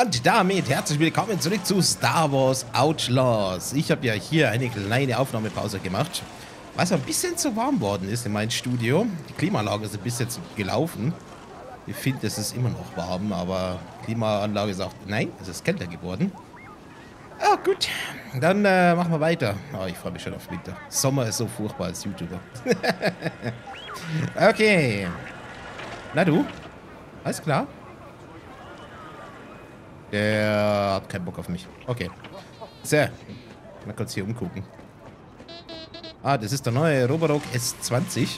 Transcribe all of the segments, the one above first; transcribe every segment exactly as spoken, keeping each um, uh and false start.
Und damit herzlich willkommen zurück zu Star Wars Outlaws. Ich habe ja hier eine kleine Aufnahmepause gemacht, weil es ein bisschen zu warm worden ist in meinem Studio. Die Klimaanlage ist ein bisschen zu gelaufen. Ich finde, es ist immer noch warm, aber die Klimaanlage sagt, nein, es ist kälter geworden. Ah, gut, dann äh, machen wir weiter. Oh, ich freue mich schon auf Winter. Sommer ist so furchtbar als YouTuber. Okay. Na du? Alles klar? Der hat keinen Bock auf mich. Okay. So. Mal kurz hier umgucken. Ah, das ist der neue Roborock S zwanzig.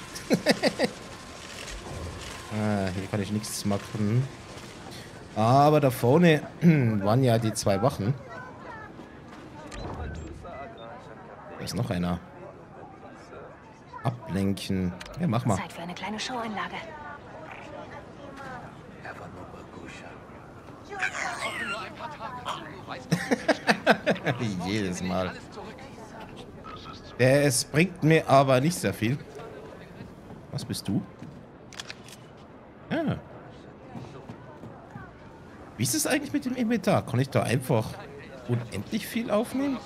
Ah, hier kann ich nichts machen. Aber da vorne waren ja die zwei Wachen. Da ist noch einer. Ablenken. Ja, mach mal. Zeit für eine kleine Showeinlage. Jedes Mal. Es bringt mir aber nicht sehr viel. Was bist du? Ja. Wie ist es eigentlich mit dem Inventar? Kann ich da einfach unendlich viel aufnehmen?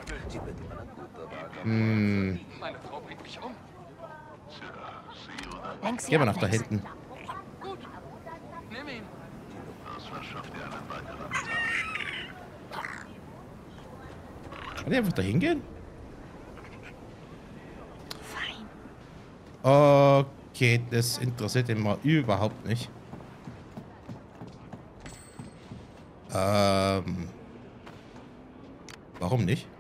Hm. Gehen wir nach da hinten. Kann ich einfach da hingehen? Okay, das interessiert ihn mal überhaupt nicht. Ähm. Warum nicht?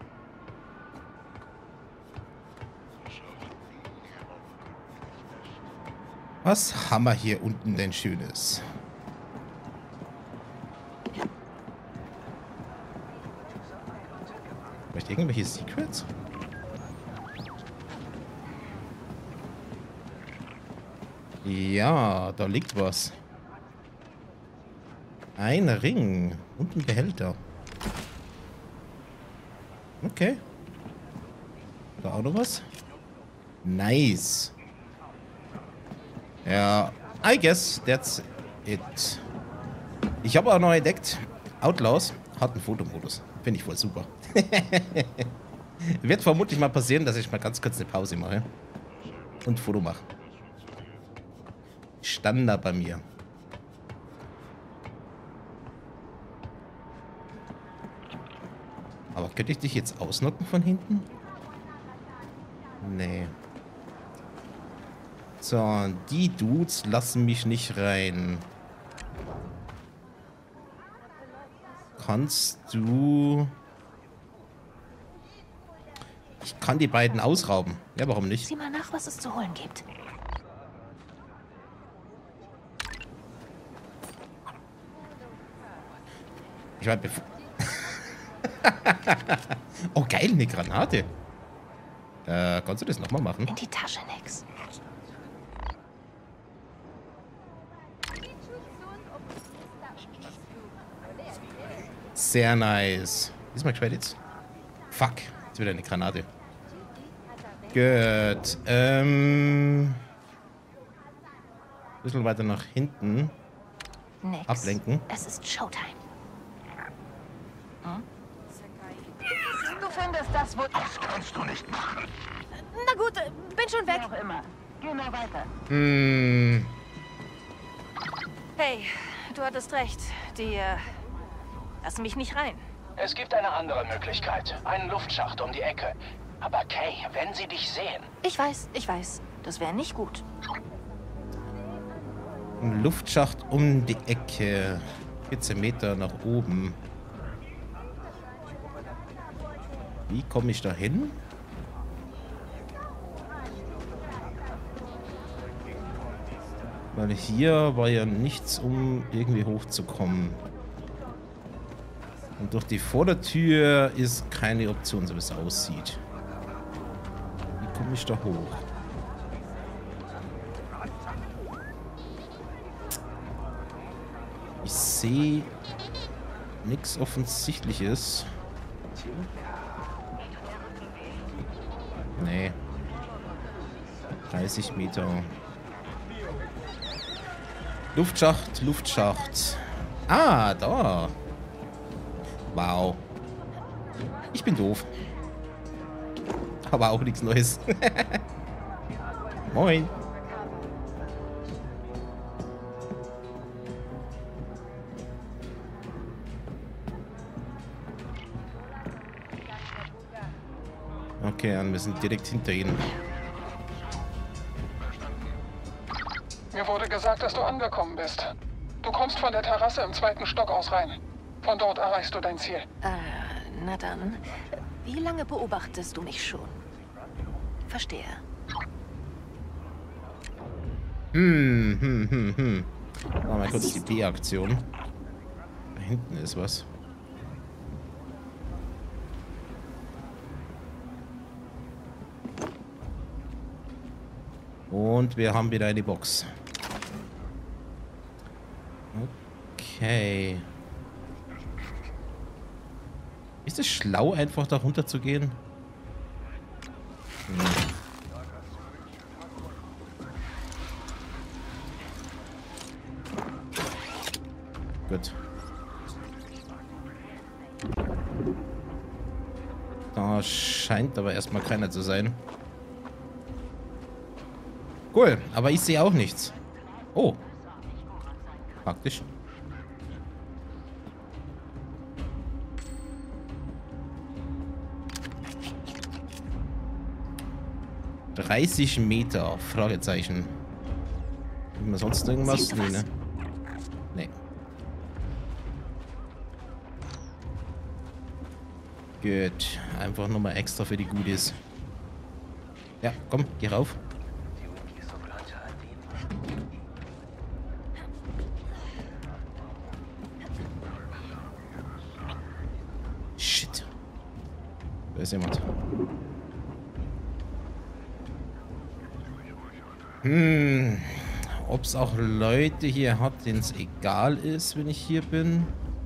Was haben wir hier unten denn Schönes? Vielleicht irgendwelche Secrets? Ja, da liegt was. Ein Ring und ein Behälter. Okay. Da auch noch was? Nice. Ja, I guess that's it. Ich habe auch noch entdeckt, Outlaws hat einen Fotomodus. Finde ich voll super. Wird vermutlich mal passieren, dass ich mal ganz kurz eine Pause mache und ein Foto mache. Standard bei mir. Aber könnte ich dich jetzt ausnocken von hinten? Nee. So, die Dudes lassen mich nicht rein. Kannst du... Ich kann die beiden ausrauben. Ja, warum nicht? Sieh mal nach, was es zu holen gibt. Ich war bevor... Oh, geil, eine Granate. Äh, kannst du das nochmal machen? In die Tasche, nix. Sehr nice. Diesmal Credits. Fuck. Jetzt wieder eine Granate. Gut. Ähm... Ein bisschen weiter nach hinten. Nix. Ablenken. Es ist Showtime. Hm? Du findest das wohl... Das kannst du nicht machen. Na gut, äh, bin schon weg. Wie auch immer. Geh mal weiter. Hm. Hey, du hattest recht. Die, äh, lassen mich nicht rein. Es gibt eine andere Möglichkeit. Einen Luftschacht um die Ecke. Aber Kay, wenn sie dich sehen... Ich weiß, ich weiß. Das wäre nicht gut. Ein Luftschacht um die Ecke. vierzehn Meter nach oben. Wie komme ich da hin? Weil hier war ja nichts, um irgendwie hochzukommen. Und durch die Vordertür ist keine Option, so wie es aussieht. Wie komme ich da hoch? Ich sehe nichts Offensichtliches. Nee. dreißig Meter. Luftschacht, Luftschacht. Ah, da. Wow. Ich bin doof. Aber auch nichts Neues. Moin. Okay, dann wir sind direkt hinter ihnen. Mir wurde gesagt, dass du angekommen bist. Du kommst von der Terrasse im zweiten Stock aus rein. Von dort erreichst du dein Ziel. Äh, na dann. Wie lange beobachtest du mich schon? Verstehe. Hm, hm, hm, hm. Machen wir mal kurz die B-Aktion. Da hinten ist was. Und wir haben wieder eine Box. Okay. Ist es schlau, einfach da runter zu gehen? Hm. Gut. Da scheint aber erstmal keiner zu sein. Cool, aber ich sehe auch nichts. Oh. Praktisch. dreißig Meter, Fragezeichen. Haben wir sonst irgendwas? Nee, ne? Nee. Gut. Einfach nochmal extra für die Goodies. Ja, komm, geh rauf. Shit. Da ist jemand. Hm. Ob es auch Leute hier hat, denen es egal ist, wenn ich hier bin.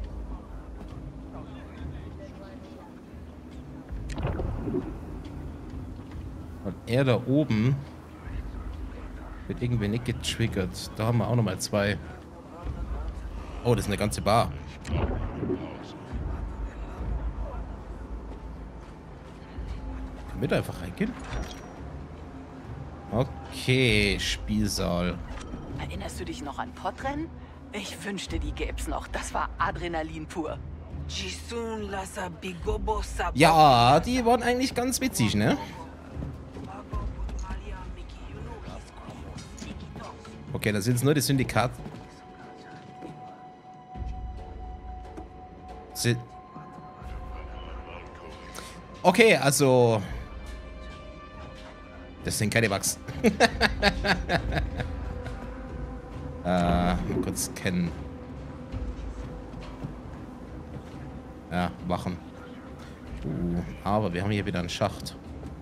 Und er da oben wird irgendwie nicht getriggert. Da haben wir auch nochmal zwei. Oh, das ist eine ganze Bar. Können wir da einfach reingehen? Okay, Spielsaal. Erinnerst du dich noch an Podrennen? Ich wünschte, die gäb's noch. Das war Adrenalin pur. Ja, die waren eigentlich ganz witzig, ne? Okay, das sind jetzt nur die Syndikat. Sy okay, also... Das sind keine Bugs. äh, mal kurz scannen. Ja, Wachen. Uh, aber wir haben hier wieder einen Schacht.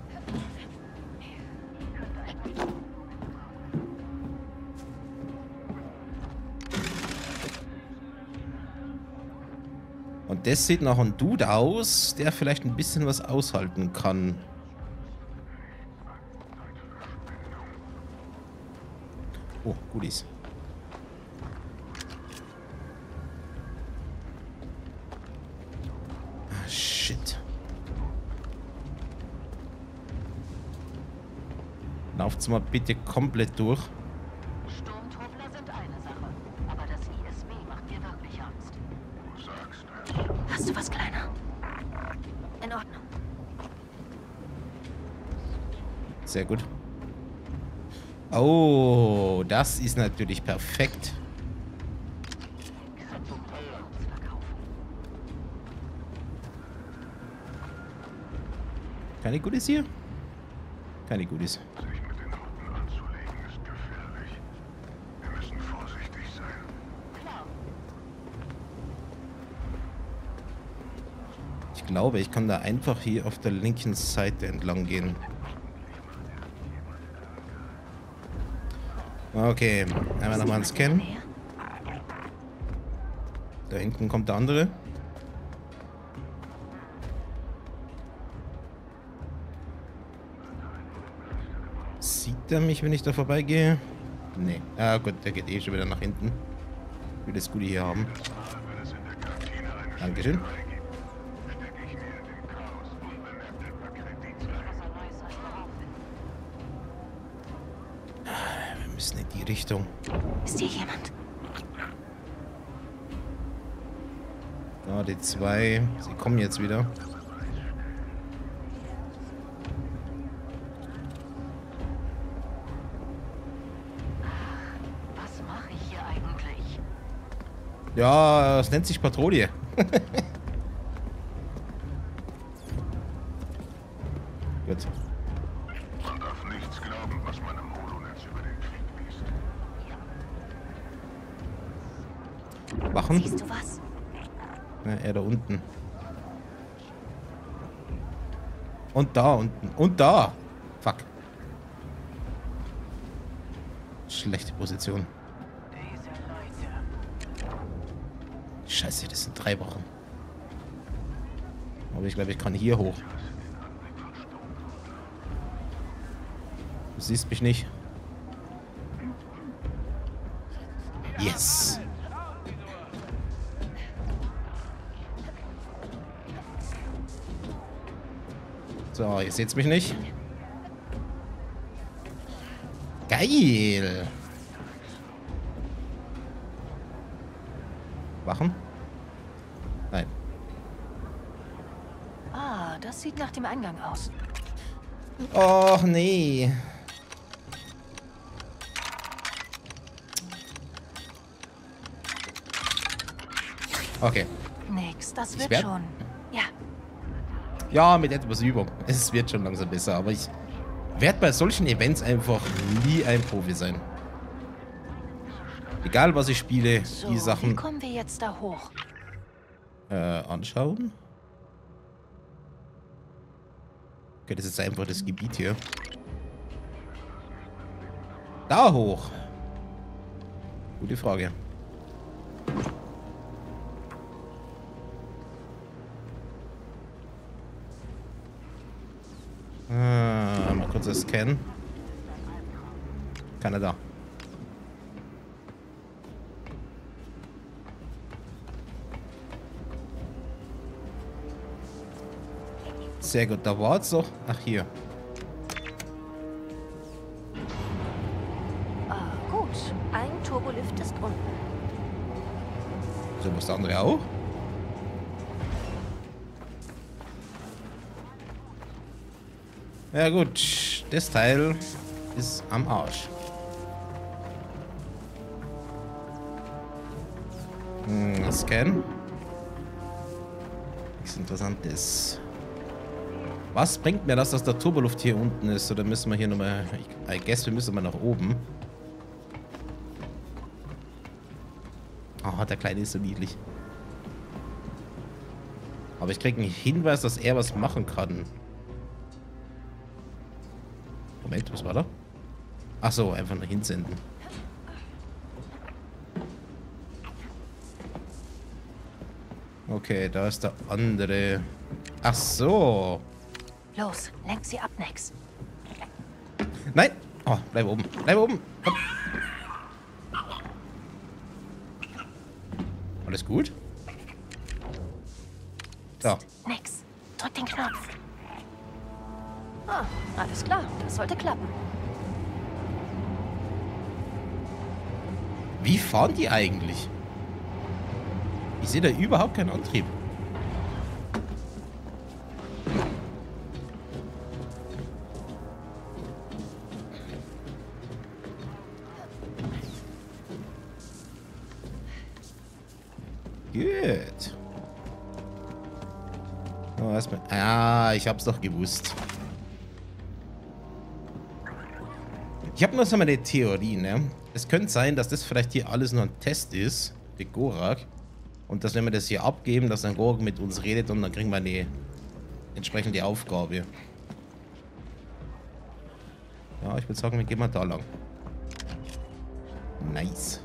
Und das sieht nach einem Dude aus, der vielleicht ein bisschen was aushalten kann. Oh, Goodies. Ah, shit. Lauft's mal bitte komplett durch. Sturmtruppler sind eine Sache, aber das I S B macht mir wirklich Angst. Hast du was, Kleiner? In Ordnung. Sehr gut. Oh, das ist natürlich perfekt. Keine Goodies hier? Keine Goodies. Sich mit den Hunden anzulegen ist gefährlich. Wir müssen vorsichtig sein. Ich glaube, ich kann da einfach hier auf der linken Seite entlang gehen. Okay, einmal nochmal einen Scan. Da hinten kommt der andere. Sieht er mich, wenn ich da vorbeigehe? Nee. Ah gut, der geht eh schon wieder nach hinten. Ich will das Goodie hier haben. Dankeschön. Bisschen in die Richtung. Ist hier jemand? Da, die zwei. Sie kommen jetzt wieder. Was mache ich hier eigentlich? Ja, es nennt sich Patrouille. Gut. Man darf nichts glauben, was man im Holonetz über den Krieg liest. Wachen? Siehst du was? Ja, er da unten. Und da unten. Und da. Fuck. Schlechte Position. Scheiße, das sind drei Wochen. Aber ich glaube, ich kann hier hoch. Du siehst mich nicht. Yes. So, ihr seht's mich nicht. Geil. Wachen? Nein. Ah, das sieht nach dem Eingang aus. Och, nee. Okay. Nix, das Ich wird werd- schon. Ja, Ja, mit etwas Übung. Es wird schon langsam besser, aber ich werde bei solchen Events einfach nie ein Profi sein. Egal, was ich spiele, so, die wie Sachen kommen wir jetzt da hoch? äh, anschauen. Okay, das ist einfach das Gebiet hier. Da hoch. Gute Frage. Ah, mal kurz das scannen. Keiner da. Sehr gut, da war es doch. Ach, hier. Ah, gut. Ein Turbolift ist unten. So, was der andere auch? Ja gut, das Teil ist am Arsch. Hm, Scan. Nichts Interessantes. Was bringt mir das, dass der Turboluft hier unten ist? Oder müssen wir hier nochmal... Ich I guess, wir müssen mal nach oben. Ah, der Kleine ist so niedlich. Aber ich kriege einen Hinweis, dass er was machen kann. Moment, was war da? Ach so, einfach nur hinsenden. Okay, da ist der andere. Ach so. Los, lenk sie ab, Nex. Nein. Oh, bleib oben. Bleib oben. Komm. Alles gut? So. Nex, drück den Knopf. Ah, alles klar, das sollte klappen. Wie fahren die eigentlich? Ich sehe da überhaupt keinen Antrieb. Gut. Oh, erstmal. Ah, ich hab's doch gewusst. Ich habe nur so meine Theorie, ne? Es könnte sein, dass das vielleicht hier alles nur ein Test ist, der Gorak. Und dass wenn wir das hier abgeben, dass dann Gorak mit uns redet und dann kriegen wir eine entsprechende Aufgabe. Ja, ich würde sagen, wir gehen mal da lang. Nice.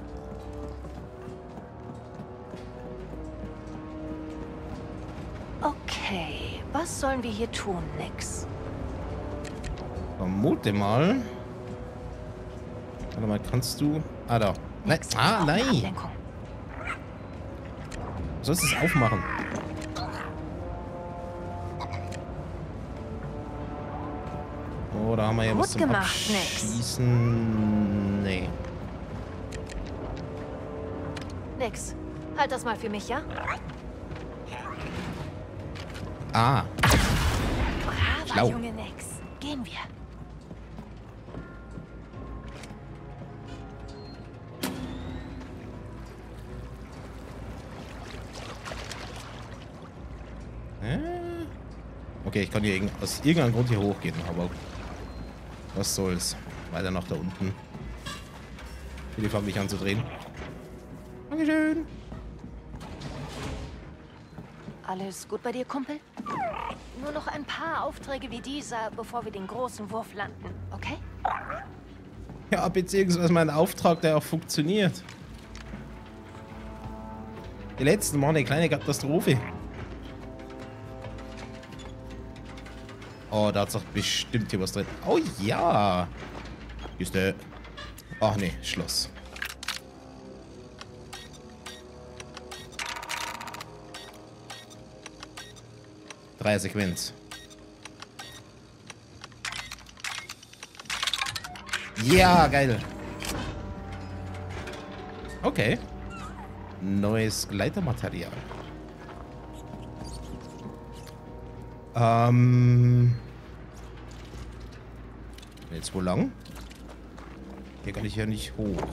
Okay, was sollen wir hier tun, Nex? Vermute mal. Warte mal, kannst du... Ah, da. Nein. Nex, Ah, wir brauchen nein. Ablenkung. Du sollst es aufmachen. Oh, da haben wir ja Gut was zum gemacht, Nex. Abschießen. Nee. Nix. Halt das mal für mich, ja? Ah. Brava, Schlau. Junge Nix. Gehen wir. Äh? Okay, ich kann hier irg- aus irgendeinem Grund hier hochgehen, aber was soll's. Weiter nach da unten. Die fangen mich an zu drehen. Dankeschön. Alles gut bei dir, Kumpel? Nur noch ein paar Aufträge wie dieser, bevor wir den großen Wurf landen, okay? Ja, beziehungsweise mein Auftrag, der auch funktioniert. Die letzten waren eine kleine Katastrophe. Oh, da hat's doch bestimmt hier was drin. Oh ja. Ist der... Ach nee, Schloss. Drei Sequenz. Ja, geil. Okay. Neues Gleitermaterial. Ähm. Jetzt wo lang? Hier kann ich ja nicht hoch.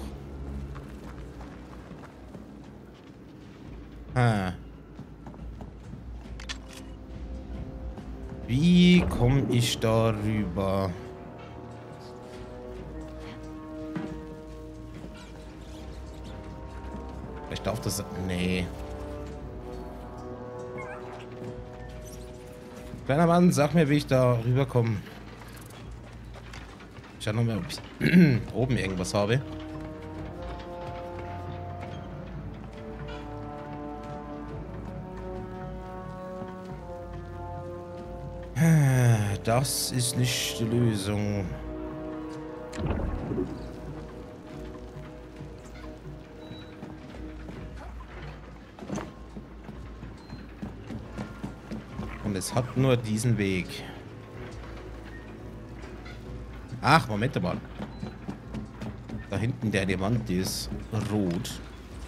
Ah. Wie komme ich da rüber? Ich darf das... Nee. Kleiner Mann, sag mir, wie ich da rüberkomme. Ich schau noch mal, ob ich oben irgendwas habe. Das ist nicht die Lösung. Und es hat nur diesen Weg. Ach, Moment mal. Da hinten der die Wand ist rot.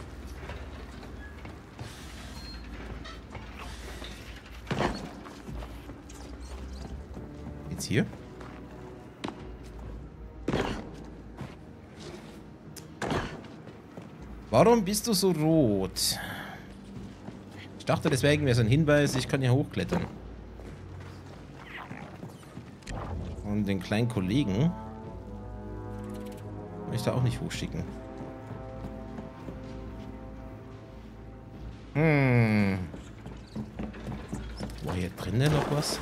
Jetzt hier? Warum bist du so rot? Ich dachte, deswegen wäre so ein Hinweis, ich kann hier hochklettern. Und den kleinen Kollegen kann ich da auch nicht hochschicken. Hm. War hier drinnen noch was?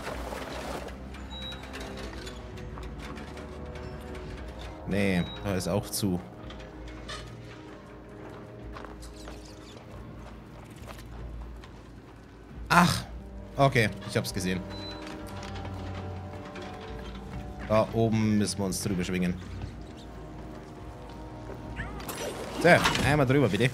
Nee, da ist auch zu. Ach, okay, ich hab's gesehen. Da oben müssen wir uns drüber schwingen. So, einmal drüber, bitte.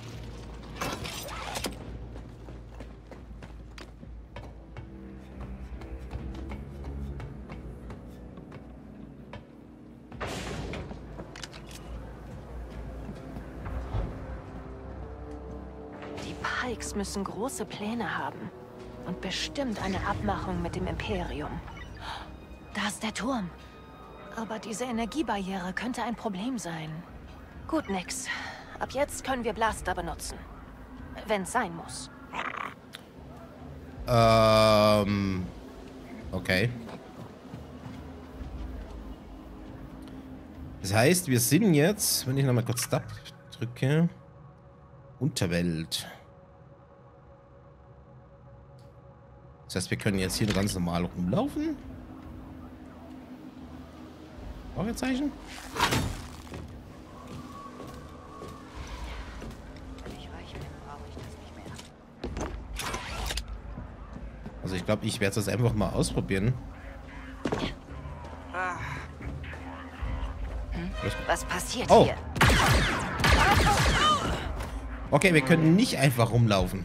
Die Pikes müssen große Pläne haben. Und bestimmt eine Abmachung mit dem Imperium. Da ist der Turm. Aber diese Energiebarriere könnte ein Problem sein. Gut, nix. Ab jetzt können wir Blaster benutzen. Wenn's sein muss. Ähm. Okay. Das heißt, wir sind jetzt, wenn ich nochmal kurz Tab drücke, Unterwelt. Das heißt, wir können jetzt hier ganz normal rumlaufen. Fragezeichen? Also ich glaube, ich werde das einfach mal ausprobieren. Was passiert Oh. hier? Okay, wir können nicht einfach rumlaufen.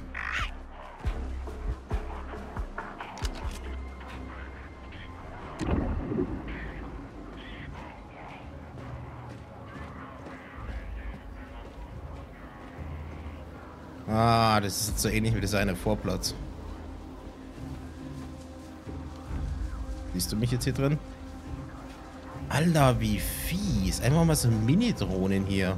Ah, das ist so ähnlich wie das eine Vorplatz. Siehst du mich jetzt hier drin? Alter, wie fies. Einfach mal so Mini-Drohnen hier.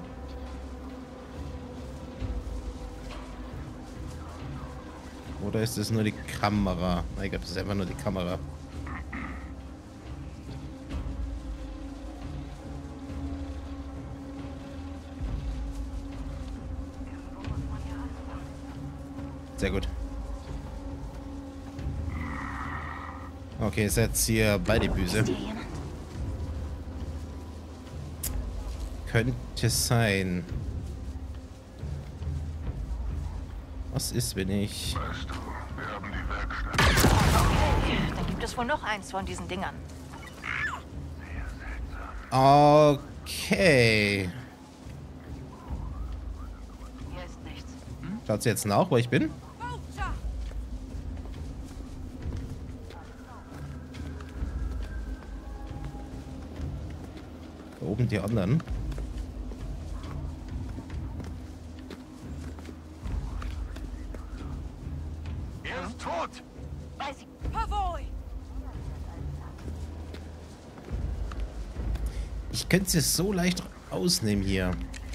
Oder ist das nur die Kamera? Nein, ich glaube, das ist einfach nur die Kamera. Sehr gut. Okay, ist jetzt hier bei die Büse. Könnte sein. Was ist, wenn ich... Weißt du, wir haben die Werkstatt. Okay, dann gibt es wohl noch eins von diesen Dingern. Okay. Hier ist nichts. Schaut sie jetzt nach, wo ich bin? Da oben die anderen. Er ist tot! Weiß ich. Ich könnte es so leicht rausnehmen hier.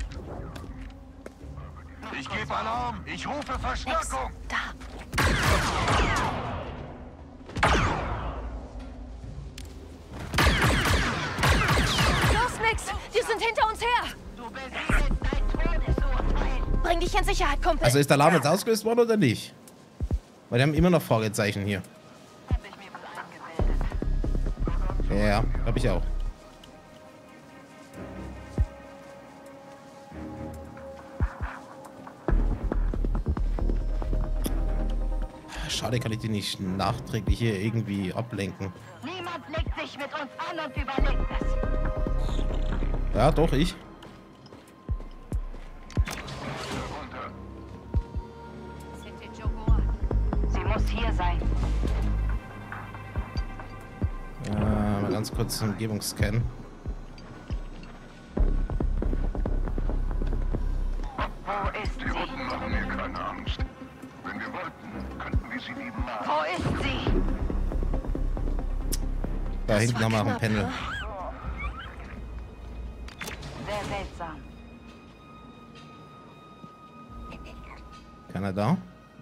Ich gebe Alarm! Ich rufe Verstärkung! Da. Los, Nix! Die sind hinter uns her! Du besiegst dein Todesurteil. Bring dich in Sicherheit, Kumpel. Also ist der Alarm jetzt ausgelöst worden oder nicht? Weil die haben immer noch Fragezeichen hier. Hab ich mir wohl eingebildet. Ja, glaube ich auch. Schade, kann ich die nicht nachträglich hier irgendwie ablenken. Niemand legt sich mit uns an und überlebt es. Ja, doch, ich. Sie muss hier sein. Äh, mal ganz kurz den Umgebungsscan. Wo ist Die sie? Russen machen mir keine Angst. Wenn wir wollten, könnten wir sie lieben machen. Wo ist sie? Da hinten haben wir noch ein Panel. Sehr seltsam. Keiner da?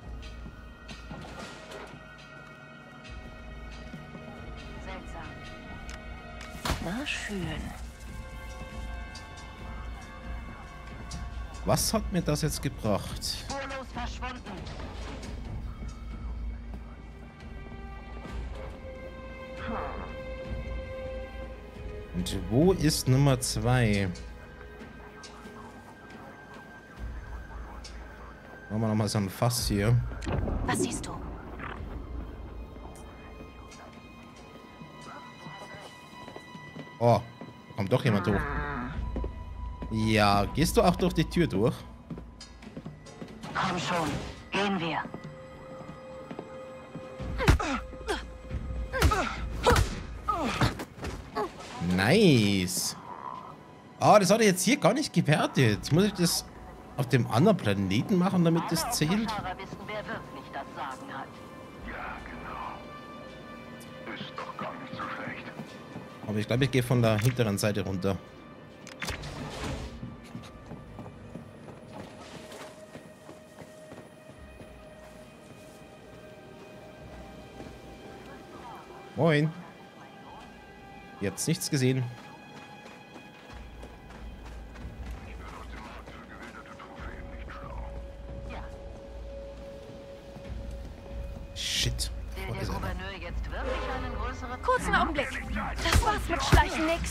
Seltsam. Na schön. Was hat mir das jetzt gebracht? Spurlos verschwunden. Und wo ist Nummer zwei? Machen wir nochmal so ein Fass hier. Was siehst du? Oh, kommt doch jemand hoch. Ja, gehst du auch durch die Tür durch? Komm schon. Gehen wir. Nice. Ah, das hat er jetzt hier gar nicht gewertet. Muss ich das auf dem anderen Planeten machen, damit das zählt? Fahrer wissen, wer wirklich das Sagen hat. Ja, genau. Ist doch gar nicht so schlecht. Aber ich glaube, ich gehe von der hinteren Seite runter. Moin. Jetzt nichts gesehen. Ich bin aus dem Markt für gewilderte Trophäen nicht schlau. Shit. Will Wo der ist er? Gouverneur jetzt wirklich einen größeren... Kurzen Augenblick. Das war's mit Schleichen, Nix.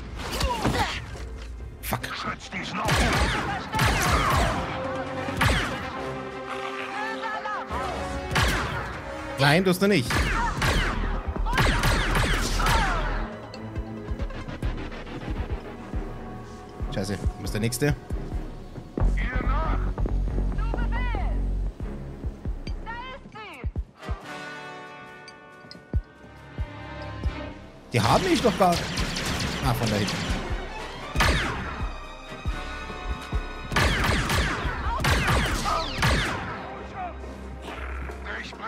Fuck. Schütz diesen auf! Nein, tust du nicht. Scheiße, wo ist der nächste? Ihr nach! Die haben mich doch gar... Ah, von da hinten.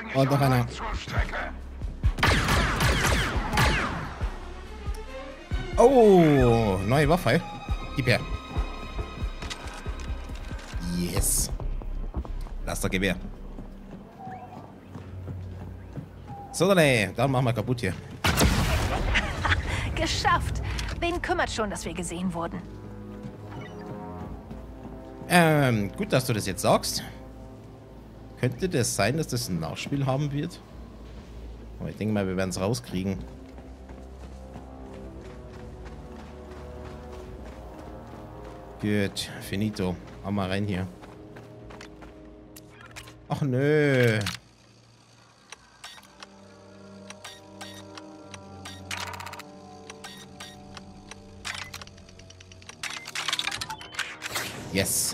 Und noch einer. Zur Strecke. Oh, neue Waffe. Gib her. Yes. Lass das Gewehr. So, dann, dann machen wir kaputt hier. Geschafft. Wen kümmert schon, dass wir gesehen wurden? Ähm, gut, dass du das jetzt sagst. Könnte das sein, dass das ein Nachspiel haben wird? Aber ich denke mal, wir werden es rauskriegen. Gut, finito. Hau mal rein hier. Ach nö. Yes.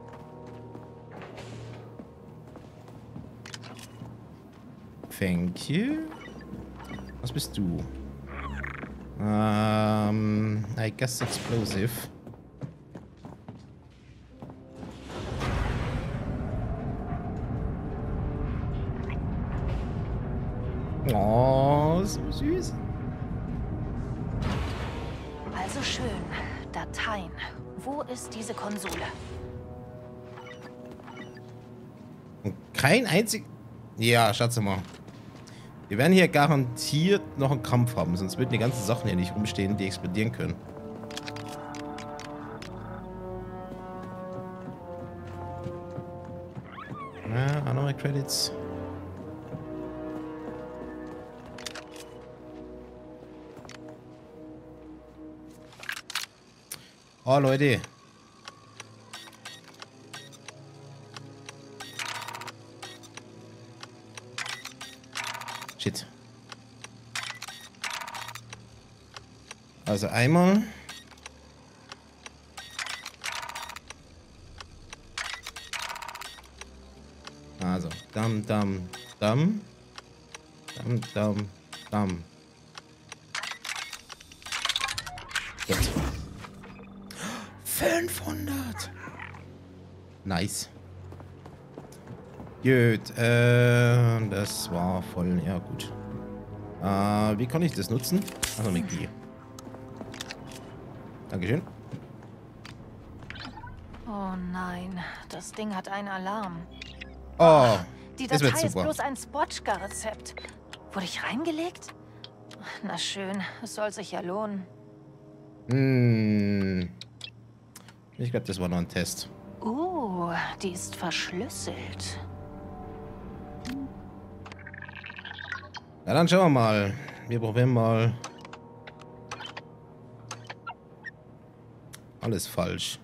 Thank you. Was bist du? Ähm, I guess explosive. Oh, so süß. Also schön. Dateien. Wo ist diese Konsole? Kein einzig... Ja, schätze mal. Wir werden hier garantiert noch einen Kampf haben, sonst würden die ganzen Sachen hier nicht rumstehen, die explodieren können. Ja, auch nochmal Credits. Oh, Leute. Shit. Also einmal. Also, dam, dam, dam. Dam, dam, dam. Jetzt. fünfhundert. Nice. Gut, äh, das war voll, ja gut. Äh, wie kann ich das nutzen? Also mit G. Dankeschön. Oh nein, das Ding hat einen Alarm. Oh, Die das wird Datei ist super. bloß ein Spotchka-Rezept. Wurde ich reingelegt? Na schön, es soll sich ja lohnen. Hm. Ich glaube, das war noch ein Test. Oh, die ist verschlüsselt. Na dann schauen wir mal. Wir probieren mal. Alles falsch.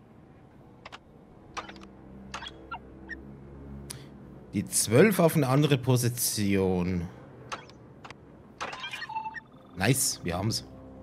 Die zwölf auf eine andere Position. Nice, wir haben's.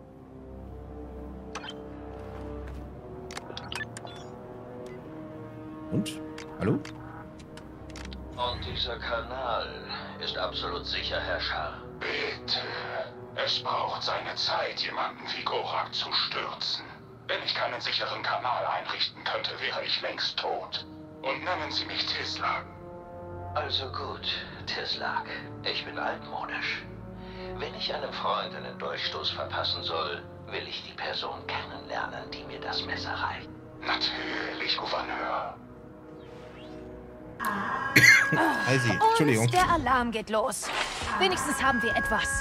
Und? Hallo? Und dieser Kanal ist absolut sicher, Herr Schar. Bitte. Es braucht seine Zeit, jemanden wie Gorak zu stürzen. Wenn ich keinen sicheren Kanal einrichten könnte, wäre ich längst tot. Und nennen Sie mich Tislak. Also gut, Tislak. Ich bin altmodisch. Wenn ich einem Freund einen Durchstoß verpassen soll, will ich die Person kennenlernen, die mir das Messer reicht. Natürlich, Gouverneur. Heisi, Entschuldigung. Und der Alarm geht los. Wenigstens haben wir etwas.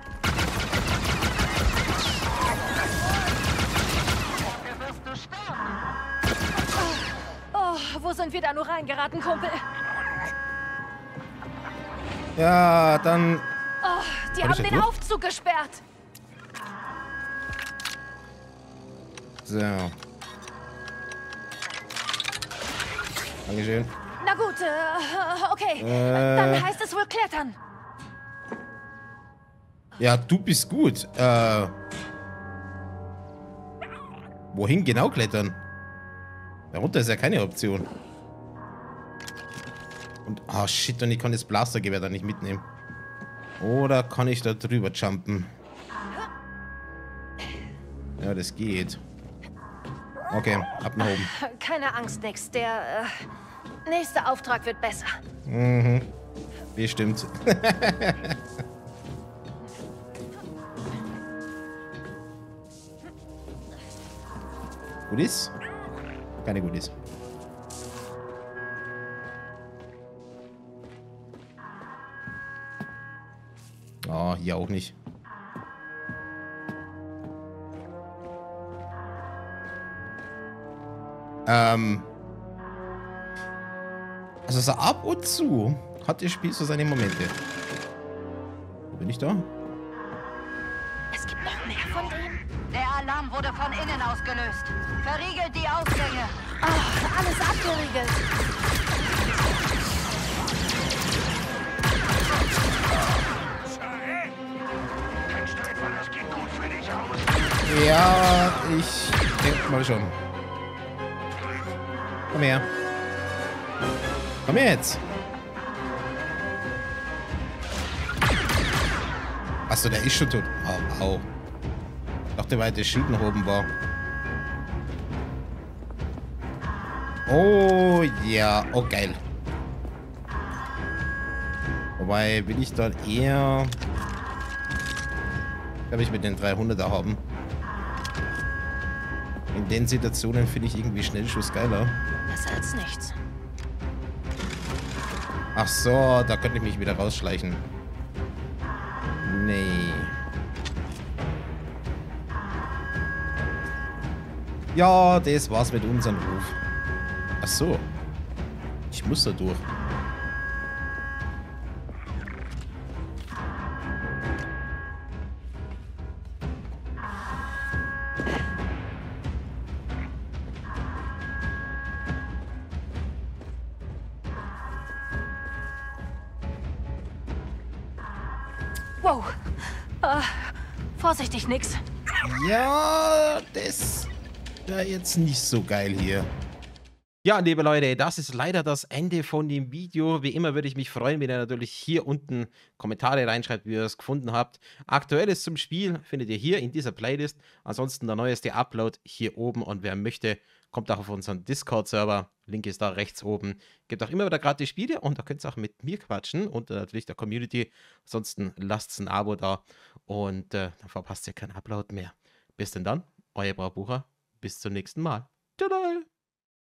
Oh, wo sind wir da nur reingeraten, Kumpel? Ja, dann... Oh, die Hab ich haben das den durch? Aufzug gesperrt. So. Dankeschön. Na gut, äh, okay. Äh. Dann heißt es wohl klettern. Ja, du bist gut. Äh... Wohin genau klettern? Darunter ist ja keine Option. Und, ah, shit, und ich kann das Blastergewehr da nicht mitnehmen. Oder kann ich da drüber jumpen? Ja, das geht. Okay, ab nach oben. Keine Angst, Nix. Der äh, nächste Auftrag wird besser. Mhm. Bestimmt. Goodies? Keine Goodies. Oh, hier auch nicht. Ähm. Also so ab und zu hat das Spiel so seine Momente. Wo bin ich da? Es gibt noch mehr von denen. Der Alarm wurde von innen ausgelöst. Verriegelt die Ausgänge. Oh, alles abgeriegelt. Ja, ich denke mal schon. Komm her. Komm her jetzt. Achso, der ist schon tot. Au, au. Ich dachte, weil das Schild nach oben war. Oh, ja. Oh, geil. Wobei, will ich dann eher... glaube ich, mit den dreihunderter haben. In den Situationen finde ich irgendwie Schnellschuss geiler. Besser als nichts. Ach so, da könnte ich mich wieder rausschleichen. Nee. Ja, das war's mit unserem Ruf. Ach so. Ich muss da durch. Wow. Äh, vorsichtig, nix. Ja, das wäre jetzt nicht so geil hier. Ja, liebe Leute, das ist leider das Ende von dem Video. Wie immer würde ich mich freuen, wenn ihr natürlich hier unten Kommentare reinschreibt, wie ihr es gefunden habt. Aktuelles zum Spiel findet ihr hier in dieser Playlist. Ansonsten der neueste Upload hier oben. Und wer möchte, kommt auch auf unseren Discord-Server. Link ist da rechts oben. Gibt auch immer wieder gratis Spiele und da könnt ihr auch mit mir quatschen und äh, natürlich der Community. Ansonsten lasst ein Abo da und äh, dann verpasst ihr keinen Upload mehr. Bis denn dann, euer Braubucher. Bis zum nächsten Mal. Tada!